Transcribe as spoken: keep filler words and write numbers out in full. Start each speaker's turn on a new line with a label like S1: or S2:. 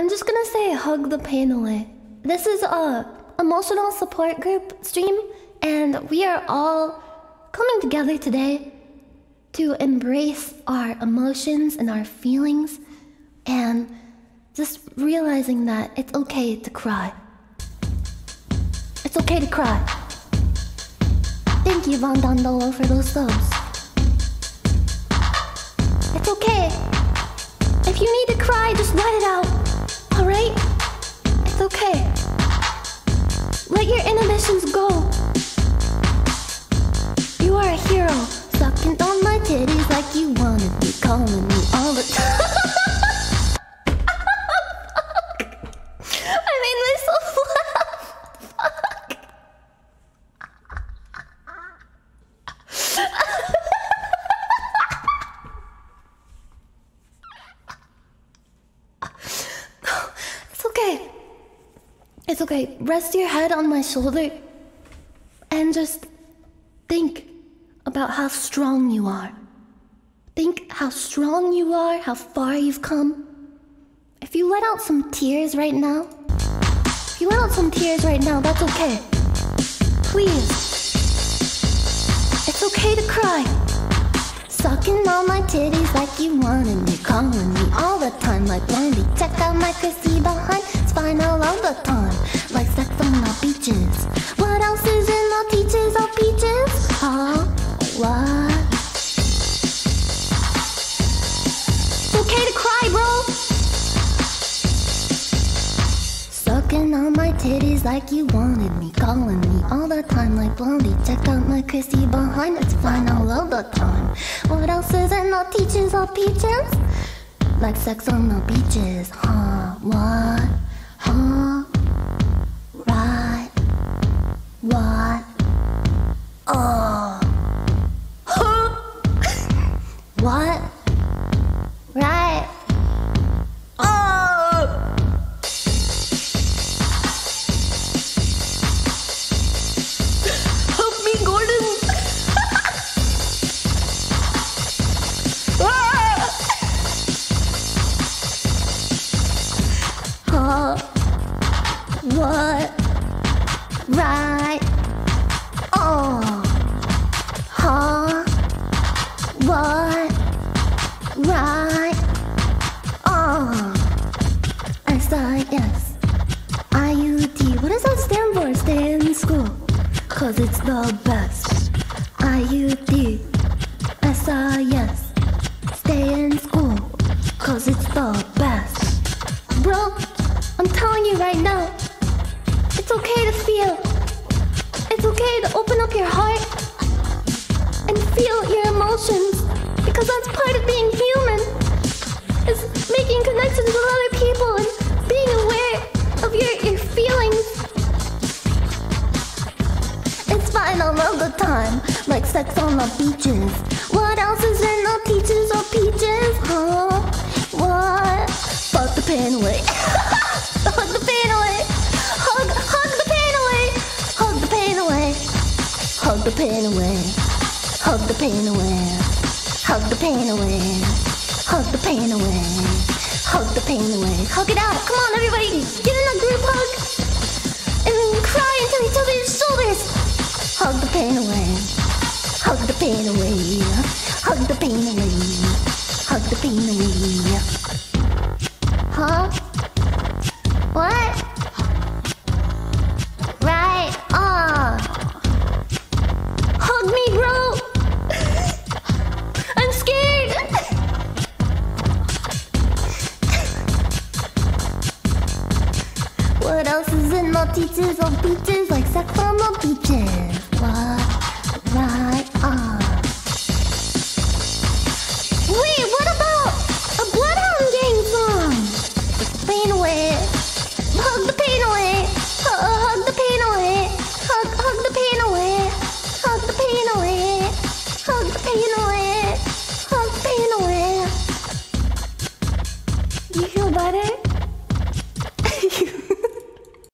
S1: I'm just gonna say hug the pain away. This is a emotional support group stream, and we are all coming together today to embrace our emotions and our feelings, and just realizing that it's okay to cry. It's okay to cry. Thank you, Von Dondolo, for those subs. It's okay. If you need to cry, just let it out. Alright? It's okay. Let your inhibitions go. You are a hero. Sucking on my titties like you wanted me, calling me all the time. I made myself laugh. Fuck. It's okay. It's okay. Rest your head on my shoulder and just think about how strong you are. Think how strong you are, how far you've come. If you let out some tears right now, if you let out some tears right now, that's okay. Please. It's okay to cry. Sucking on my titties like you wanted me, calling me all the time like Blondie. Check out my Chrissy behind, it's fine all the time. Like sex on the beaches. What else is in the teachers or peaches? Huh? What? It's okay to cry, bro. Sucking on my titties like you wanted me, calling me all the time like Blondie. Check out my Chrissy behind, it's fine all of the time. What else is in the teachers or peaches? Like sex on the beaches, huh? What? Huh? Right? What? Oh. Huh? What? Right? Oh. Help me, Gordon. Ah! Huh? What? Right? Oh. Huh? What? Right? Oh. S I S I U T. What does that stand for? Stay in school, cause it's the best. I U T S I S. Stay in school, cause it's the best. Bro, I'm telling you right now, it's okay to feel. It's okay to open up your heart and feel your emotions, because that's part of being human, is making connections with other people and being aware of your, your feelings. It's fine all of the time, like sex on the beaches. What else is in the teachers or peaches? Huh? What? Fuck the pain away. Hug the pain away. Hug, hug the pain away. Hug the pain away. Hug the pain away. Hug the pain away. Hug the pain away. Hug the pain away. Hug the pain away. Hug it out. Come on, everybody. Get in a group hug. And then cry into each other's shoulders. Hug the pain away. Hug the pain away. Hug the pain away. Hug the pain away. Huh? What? Right? Ah. Hug me, bro. I'm scared. What else is in the teachers or beaches? Like sex on the beaches.